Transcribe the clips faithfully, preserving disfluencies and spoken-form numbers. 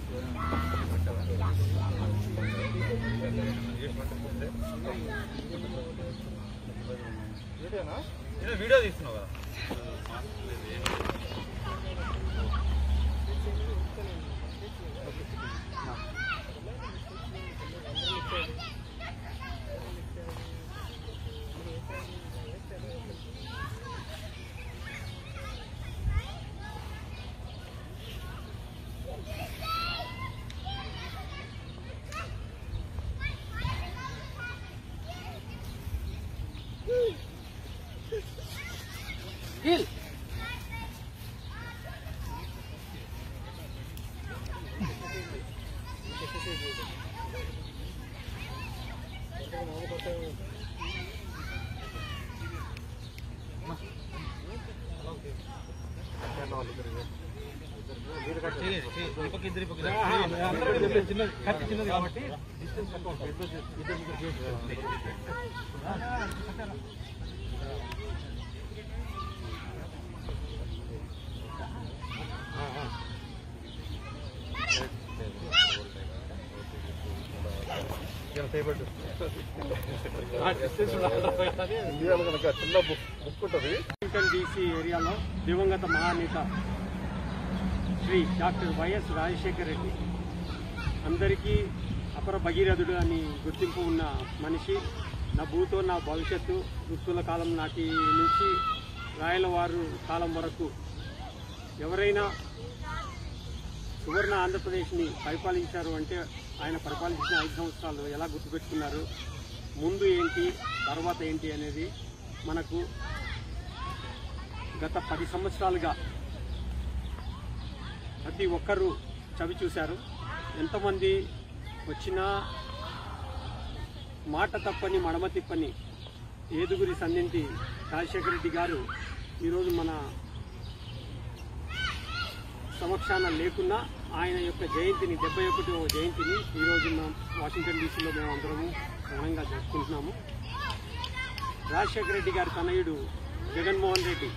Video తీస్తున్నావు కదా Gil. చిన్నది కాబట్టి డిస్టెన్స్ చిన్న బుక్ ఉంటుంది. వాషింగ్టన్ డీసీ ఏరియాలో దివంగత మహానేత శ్రీ డాక్టర్ వైఎస్ రాజశేఖర రెడ్డి అందరికీ అపర భగీరథుడు అని గుర్తింపు ఉన్న మనిషి. నా భూతో నా భవిష్యత్తు దుస్తుల కాలం నాటి నుంచి రాయలవారు కాలం వరకు ఎవరైనా సువర్ణ ఆంధ్రప్రదేశ్ని పరిపాలించారు అంటే ఆయన పరిపాలించిన ఐదు సంవత్సరాలు ఎలా గుర్తుపెట్టుకున్నారు, ముందు ఏంటి తర్వాత ఏంటి అనేది మనకు గత పది సంవత్సరాలుగా ప్రతి ఒక్కరూ చవి చూశారు. ఎంతమంది వచ్చినా మాట తప్పని మడమ తిప్పని ఏదుగురి సన్నిధి రాజశేఖర రెడ్డి గారు ఈరోజు మన సమక్షాన లేకున్నా ఆయన యొక్క జయంతిని డెబ్బై ఒకటో జయంతిని ఈరోజు వాషింగ్టన్ డీసీలో మేము అందరము ఘనంగా జరుపుకుంటున్నాము. రాజశేఖర రెడ్డి గారి తనయుడు జగన్మోహన్ రెడ్డి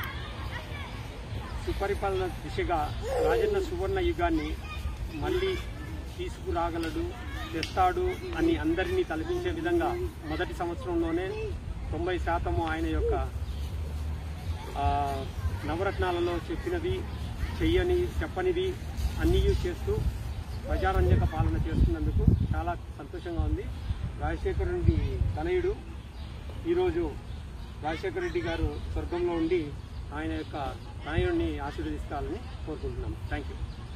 సుపరిపాలన దిశగా రాజన్న సువర్ణ యుగాన్ని మళ్ళీ తీసుకురాగలడు, తెస్తాడు అని అందరినీ తలపించే విధంగా మొదటి సంవత్సరంలోనే తొంభై శాతము ఆయన యొక్క నవరత్నాలలో చెప్పినది చెయ్యని చెప్పనిది అన్నీ చేస్తూ ప్రజారంజక పాలన చేస్తున్నందుకు చాలా సంతోషంగా ఉంది. రాజశేఖర రెడ్డి తనయుడు ఈరోజు రాజశేఖర రెడ్డి గారు స్వర్గంలో ఉండి ఆయన యొక్క తనయుడిని ఆశీర్వదిస్తారని కోరుకుంటున్నాము. Thank you.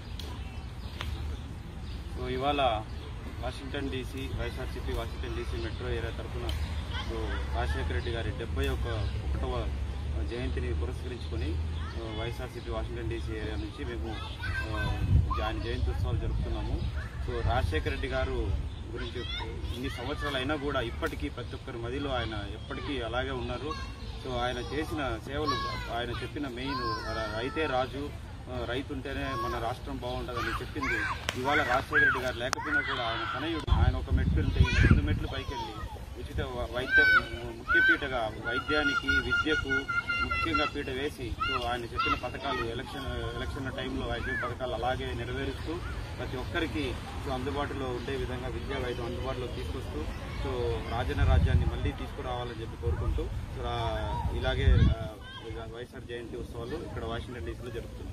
సో ఇవాళ Washington DC YSRCP Washington DC metro area తరఫున సో రాజశేఖర రెడ్డి గారి డెబ్బై ఒక ఒకటవ జయంతిని పురస్కరించుకొని వైఎస్ఆర్సీపీ వాషింగ్టన్ డీసీ ఏరియా నుంచి మేము ఆయన జయంతి ఉత్సవాలు జరుపుతున్నాము. సో రాజశేఖర రెడ్డి గారు గురించి ఇన్ని సంవత్సరాలు అయినా కూడా ఇప్పటికీ ప్రతి ఒక్కరి మదిలో ఆయన ఎప్పటికీ అలాగే ఉన్నారు. సో ఆయన చేసిన సేవలు, ఆయన చెప్పిన మెయిన్ రైతే రాజు, రైతు ఉంటేనే మన రాష్ట్రం బాగుంటుందని చెప్పింది ఇవాళ రాజశేఖర రెడ్డి గారు లేకపోయినా కూడా ఆయన తనయుడు ఆయన ఒక మెట్లు ఉంటే రెండు మెట్లు పైకెళ్ళి ఉచిత వైద్య ముఖ్యపీఠగా వైద్యానికి విద్యకు ముఖ్యంగా పీట వేసి సో ఆయన చెప్పిన పథకాలు ఎలక్షన్ ఎలక్షన్ టైంలో ఆయన పథకాలు అలాగే నెరవేరుస్తూ ప్రతి ఒక్కరికి సో అందుబాటులో ఉండే విధంగా విద్యా వైద్యం అందుబాటులో తీసుకొస్తూ సో రాజన్న రాజ్యాన్ని మళ్ళీ తీసుకురావాలని చెప్పి కోరుకుంటూ ఇలాగే వైఎస్ఆర్ జయంతి ఉత్సవాలు ఇక్కడ వాషింగ్టన్ డీసీలో జరుపుతున్నాం.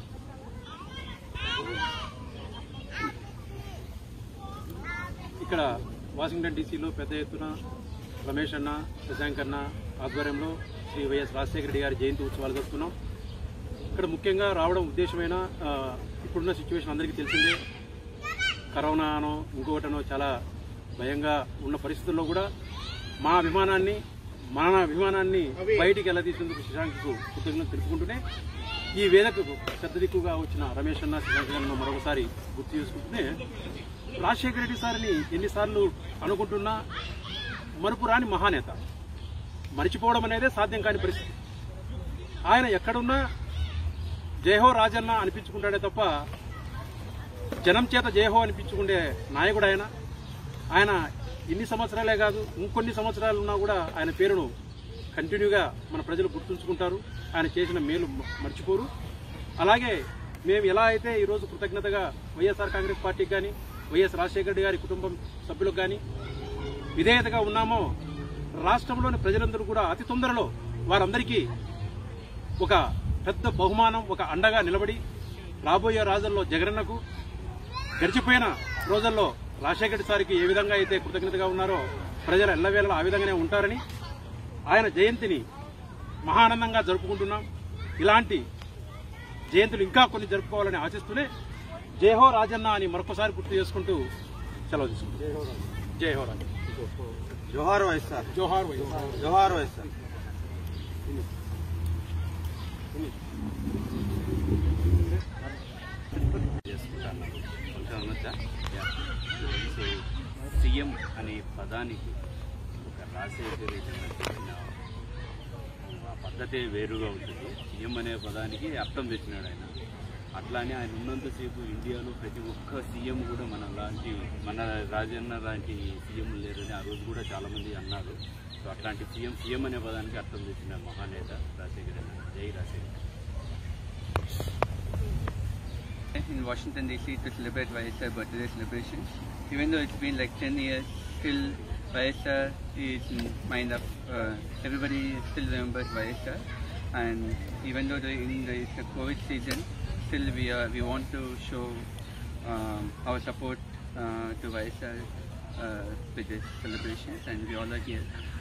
ఇక్కడ వాషింగ్టన్ డీసీలో పెద్ద ఎత్తున రమేష్ అన్న, శశాంక్ అన్న ఆధ్వర్యంలో శ్రీ వైఎస్ రాజశేఖర రెడ్డి గారి జయంతి ఉత్సవాలు జరుపుతున్నాం. ఇక్కడ ముఖ్యంగా రావడం ఉద్దేశమైన ఇప్పుడున్న సిచ్యువేషన్ అందరికీ తెలిసిందే. కరోనానో ఇంకొకటనో చాలా భయంగా ఉన్న పరిస్థితుల్లో కూడా మా అభిమానాన్ని మన అభిమానాన్ని బయటికి ఎలా తీసేందుకు శశాంక్కు కృతజ్ఞతలు తెలుపుకుంటూనే ఈ వేదకు పెద్ద దిక్కుగా వచ్చిన రమేష్ అన్న, శశాంక్ అన్న మరొకసారి గుర్తు చేసుకుంటూనే రాజశేఖర రెడ్డి సార్ని ఎన్నిసార్లు అనుకుంటున్నా మరుపు రాని మహానేత, మరిచిపోవడం అనేదే సాధ్యం కాని పరిస్థితి. ఆయన ఎక్కడున్నా జయహో రాజన్న అనిపించుకుంటాడే తప్ప జనం చేత జయహో అనిపించుకుంటే నాయకుడు ఆయన. ఆయన ఇన్ని సంవత్సరాలే కాదు ఇంకొన్ని సంవత్సరాలు ఉన్నా కూడా ఆయన పేరును కంటిన్యూగా మన ప్రజలు గుర్తుంచుకుంటారు. ఆయన చేసిన మేలు మర్చిపోరు. అలాగే మేము ఎలా అయితే ఈరోజు కృతజ్ఞతగా వైఎస్ఆర్ కాంగ్రెస్ పార్టీకి కానీ వైఎస్ రాజశేఖర రెడ్డి గారి కుటుంబం సభ్యులకు కానీ విధేయతగా ఉన్నామో రాష్ట్రంలోని ప్రజలందరూ కూడా అతి తొందరలో వారందరికీ ఒక పెద్ద బహుమానం, ఒక అండగా నిలబడి రాబోయే రోజుల్లో జగనన్నకు గడిచిపోయిన రోజుల్లో రాజశేఖర రెడ్డి సార్కి ఏ విధంగా అయితే కృతజ్ఞతగా ఉన్నారో ప్రజలు ఎల్లవేళలా ఆ విధంగానే ఉంటారని ఆయన జయంతిని మహానందంగా జరుపుకుంటున్నాం. ఇలాంటి జయంతులు ఇంకా కొన్ని జరుపుకోవాలని ఆశిస్తూనే జయహో రాజన్న అని మరొకసారి గుర్తు చేసుకుంటూ సెలవు తీసుకుంటాం. జయహో రాజన్న. జోహార్ వైఎస్ఆర్. జోహార్ వైఎస్ఆర్. జోహార్ వైఎస్ఆర్. సీఎం అనే పదానికి ఒక రాజశేఖర ఆ పద్ధతే వేరుగా ఉంటుంది. సీఎం అనే పదానికి అర్థం తెచ్చినాడు ఆయన. అట్లానే ఆయన ఉన్నంతసేపు ఇండియాలో ప్రతి ఒక్క సీఎం కూడా మన లాంటి మన రాజన్న లాంటి సీఎం లేరని ఆ రోజు కూడా చాలామంది అన్నారు. సో అట్లాంటి సీఎం సీఎం అనే పదానికి అర్థం తెచ్చిన మహానేత రాజశేఖర. జై Rajasekhara. In Washington D C to celebrate Y S R birthday celebration. Even though it's been like ten years, still Y S R is in mind of uh, everybody still remembers Y S R. And even though the, in the, the COVID season, still we are we want to show um, our support uh, to Y S R uh, with these celebrations, and we all are here